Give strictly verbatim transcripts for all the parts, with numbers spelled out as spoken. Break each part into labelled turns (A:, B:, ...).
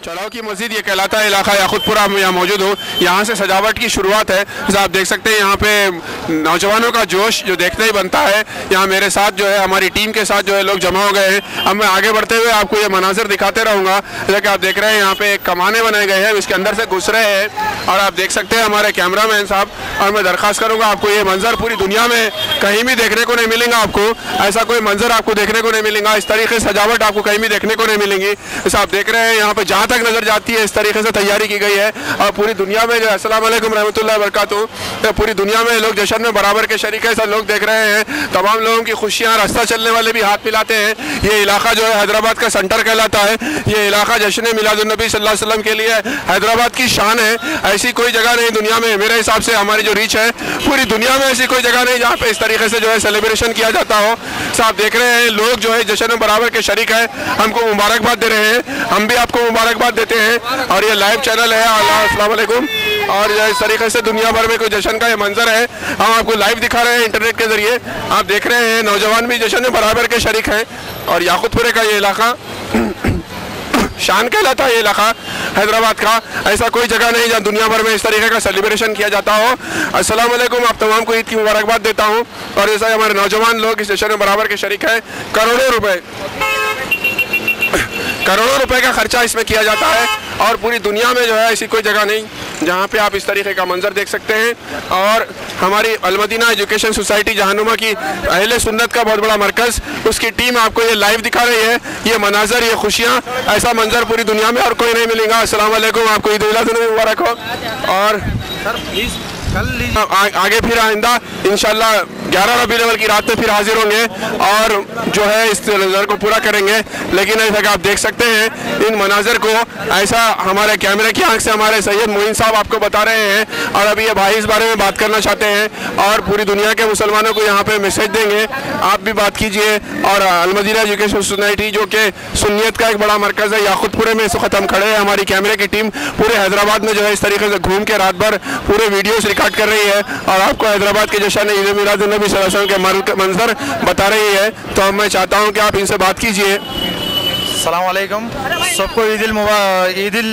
A: चलाव की मस्जिद ये कहलाता है इलाका याकुतपुरा में यहाँ मौजूद हूँ। यहाँ से सजावट की शुरुआत है। जैसे आप देख सकते हैं यहाँ पे नौजवानों का जोश जो देखते ही बनता है। यहाँ मेरे साथ जो है हमारी टीम के साथ जो है लोग जमा हो गए हैं। अब मैं आगे बढ़ते हुए आपको ये मनाजिर दिखाते रहूँगा। जैसा कि आप देख रहे हैं यहाँ पे कमाने बनाए गए हैं, इसके अंदर से घुस रहे हैं और आप देख सकते हैं हमारे कैमरा मैन साहब। और मैं दरख्वास्त करूँगा आपको ये मंजर पूरी दुनिया में कहीं भी देखने को नहीं मिलेगा। आपको ऐसा कोई मंजर आपको देखने को नहीं मिलेगा, इस तरीके से सजावट आपको कहीं भी देखने को नहीं मिलेंगी। जैसे आप देख रहे हैं यहाँ पे जहाँ तक नजर जाती है इस तरीके से तैयारी की गई है। और पूरी दुनिया में जो अस्सलाम वालेकुम रहमतुल्लाहि व बरकातहू, पूरी दुनिया में लोग जश्न में बराबर के शरीक है। सब लोग देख रहे हैं, तमाम लोगों की खुशियाँ, रास्ता चलने वाले भी हाथ मिलाते हैं। ये इलाका जो है हैदराबाद का सेंटर कहलाता है। ये इलाका जश्न मिलादुन्नबी सल्लल्लाहु अलैहि वसल्लम के लिए हैदराबाद की शान है। ऐसी कोई जगह नहीं दुनिया में, मेरे हिसाब से हमारी जो रीच है पूरी दुनिया में ऐसी कोई जगह नहीं जहाँ पे इस तरीके से जो है सेलिब्रेशन किया जाता हो। आप देख रहे हैं लोग जो है जश्न में बराबर के शरीक है, हमको मुबारकबाद दे रहे हैं, हम भी आपको मुबारकबाद देते हैं। और ये लाइव चैनल है अस्सलाम वालेकुम। और इस तरीके से दुनिया भर में कोई जश्न का ये मंजर है, हम आपको लाइव दिखा रहे हैं इंटरनेट के जरिए। आप देख रहे हैं नौजवान भी जश्न में बराबर के शरीक हैं। और याकुतपुरे का ये इलाका शान कहलाता है। ये इलाका हैदराबाद का ऐसा कोई जगह नहीं जहाँ दुनिया भर में इस तरीके का सेलिब्रेशन किया जाता हो। अस्सलाम वालेकुम, आप तमाम को ईद की मुबारकबाद देता हूँ। और ऐसा हमारे नौजवान लोग इस जश्न में बराबर के शरीक हैं। करोड़ों रुपए करोड़ों रुपए का खर्चा इसमें किया जाता है। और पूरी दुनिया में जो है ऐसी कोई जगह नहीं जहाँ पे आप इस तरीके का मंजर देख सकते हैं। और हमारी अलमदीना एजुकेशन सोसाइटी जहानुमा की अहले सुन्नत का बहुत बड़ा मरकज़, उसकी टीम आपको ये लाइव दिखा रही है। ये मनाजर, ये खुशियाँ, ऐसा मंजर पूरी दुनिया में और कोई नहीं मिलेगा। अस्सलाम वालेकुम, आपको ईद उल अज़हा मुबारक हो। और सर प्लीज़ कल लीजिए आ, आगे फिर आइंदा इंशाल्लाह ग्यारह रबी अव्वल की रात में फिर हाजिर होंगे और जो है इस नज़र को पूरा करेंगे। लेकिन ऐसा कि आप देख सकते हैं इन मनाजर को, ऐसा हमारे कैमरे की आंख से हमारे सैयद मोइन साहब आपको बता रहे हैं। और अभी ये भाई इस बारे में बात करना चाहते हैं और पूरी दुनिया के मुसलमानों को यहाँ पे मैसेज देंगे। आप भी बात कीजिए। और अलमदीना एजुकेशन सोसाइटी जो कि सुन्नियत का एक बड़ा मरकज़ है, याकुतपुरे में इस वक्त हम खड़े हैं। हमारी कैमरे की टीम पूरे हैदराबाद में जो है इस तरीके से घूम के रात भर पूरे वीडियोस रिकॉर्ड कर रही है और आपको हैदराबाद के जश्न ईद मिलादुन्नबी सल्लल्लाहु अलैहि वसल्लम के मंजर बता रही है। तो मैं चाहता हूँ कि आप इनसे बात कीजिए।
B: अस्सलाम वालेकुम, सबको ईदिल ईदिल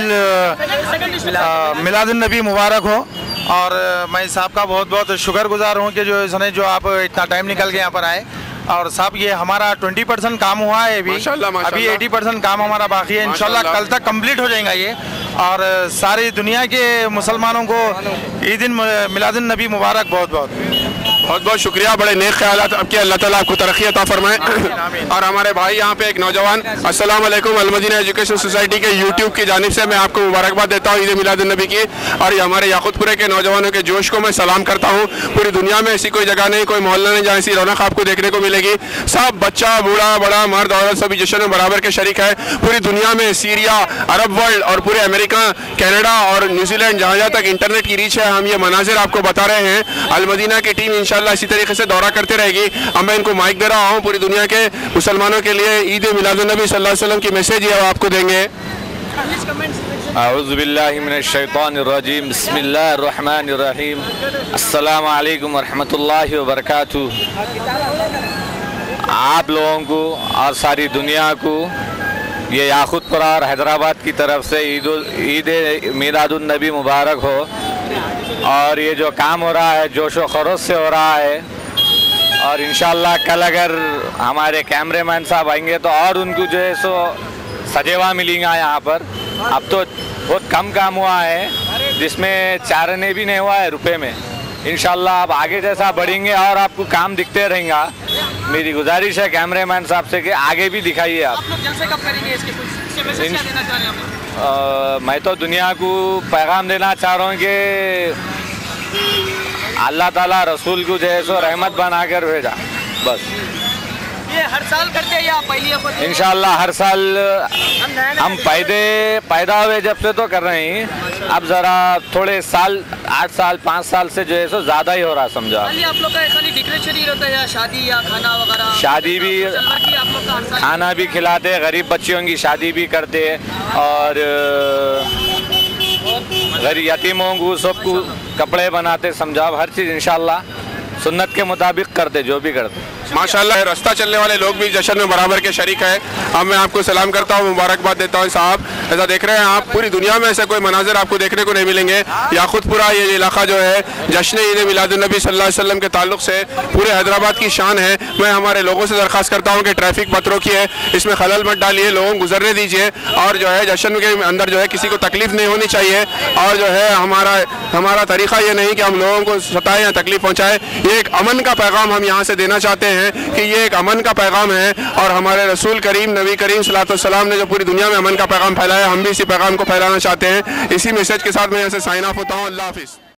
B: मिलादुन्नबी मुबारक हो। और मैं साहब का बहुत बहुत शुक्रगुजार हूँ कि जो इसने जो आप इतना टाइम निकल के यहाँ पर आए। और साहब ये हमारा ट्वेंटी परसेंट काम हुआ है अभी
A: माशाल्लाह, माशाल्लाह।
B: अभी एटी परसेंट काम हमारा बाकी है। इंशाल्लाह कल तक कंप्लीट हो जाएगा ये। और सारी दुनिया के मुसलमानों को ईद मिलादुन नबी मुबारक। बहुत बहुत
A: बहुत बहुत शुक्रिया, बड़े नेक ख्यालात आपके, अल्लाह ताला आपको तरक्की अता फरमाए। और हमारे भाई यहाँ पे एक नौजवान, अस्सलाम वालेकुम, अलमदीना एजुकेशन सोसाइटी के यूट्यूब की जानिब से मैं आपको मुबारकबाद देता हूँ ईद मिलादुन नबी की। और ये हमारे याकुतपुरे के नौजवानों के जोश को मैं सलाम करता हूँ। पूरी दुनिया में ऐसी कोई जगह नहीं, कोई मोहल्ला नहीं जहाँ ऐसी रौनक आपको देखने को मिलेगी। सब बच्चा, बूढ़ा, बड़ा, मर्द, औरत सभी जश्न में बराबर के शरीक है। पूरी दुनिया में सीरिया, अरब वर्ल्ड और पूरे अमेरिका, कनाडा और न्यूजीलैंड जहाँ जहाँ तक इंटरनेट की रीच है, हम ये मनाजिर आपको बता रहे हैं। अलमदीना की टीम इंशाल्लाह इसी तरीके से दौरा करते रहेगी। अब मैं इनको माइक दे रहा हूँ, पूरी दुनिया के मुसलमानों के लिए ईद मिलादुन्नबी सल्लल्लाहु अलैहि वसल्लम की मैसेज ये आपको देंगे।
C: औज़ु बिल्लाहि मिनश शैतानिर रजीम, बिस्मिल्लाहिर रहमानिर रहीम, अस्सलामु अलैकुम व रहमतुल्लाहि व बरकातहू। आप लोगों को और सारी दुनिया को ये याकुतपुरा और हैदराबाद की तरफ से ईद ईद मिलादुन नबी मुबारक हो। और ये जो काम हो रहा है जोश व खरोश से हो रहा है। और इंशाल्लाह कल अगर हमारे कैमरेमैन साहब आएंगे तो और उनको जो है सो सजेवा मिलेगा यहाँ पर। अब तो बहुत कम काम हुआ है जिसमें चारने भी नहीं हुआ है रुपए में। इंशाल्लाह आप आगे जैसा बढ़ेंगे और आपको काम दिखते रहेगा। मेरी गुजारिश है कैमरेमैन साहब से कि आगे भी दिखाइए आप।
D: आप लोग जलसे कब करेंगे इसके कुछ मैसेज क्या देना चाह रहे हैं आप?
C: आ, मैं तो दुनिया को पैगाम देना चाह रहा हूँ कि अल्लाह ताला रसूल को जो है सो रहमत बना कर भेजा। बस
D: ये हर साल करते हैं या पहली बार?
C: इंशाल्लाह हर साल हम पैदे पैदा हुए जब से तो कर रहे हैं। अब ज़रा थोड़े साल, आठ साल पाँच साल से जो है सो ज़्यादा ही हो रहा समझा।
D: खाली आप लोग का खाली डेकोरेशन ही रहता है या शादी या खाना वगैरह?
C: शादी भी,
D: आप लोग का हर साल
C: खाना भी खिलाते, गरीब बच्चियों की शादी भी करते और गरीब यतीमों को सबको कपड़े बनाते, समझाओ हर चीज़ इंशाल्लाह सुन्नत के मुताबिक करते, जो भी करते।
A: माशाल्लाह रास्ता चलने वाले लोग भी जश्न में बराबर के शरीक है। अब मैं आपको सलाम करता हूँ, मुबारकबाद देता हूँ साहब। ऐसा देख रहे हैं आप, पूरी दुनिया में ऐसे कोई मनाजिर आपको देखने को नहीं मिलेंगे। याकुतपुरा ये इलाका जो है जश्न ईद मिलादुन्नबी सल्लल्लाहु अलैहि वसल्लम के ताल्लुक से पूरे हैदराबाद की शान है। मैं हमारे लोगों से दरख्वास्त करता हूँ कि ट्रैफिक मत रोकिए, इसमें खलल मत डालिए, लोगों को गुजरने दीजिए और जो है जश्न के अंदर जो है किसी को तकलीफ नहीं होनी चाहिए। और जो है हमारा हमारा तरीका ये नहीं कि हम लोगों को सताएं या तकलीफ पहुँचाएं। ये एक अमन का पैगाम हम यहाँ से देना चाहते हैं कि ये एक अमन का पैगाम है और हमारे रसूल करीम नबी करीम सल्लल्लाहु अलैहि वसल्लम ने जो पूरी दुनिया में अमन का पैगाम फैलाया, हम भी इसी पैगाम को फैलाना चाहते हैं। इसी मैसेज के साथ मैं यहाँ से साइन ऑफ होता हूँ। अल्लाह हाफिज़।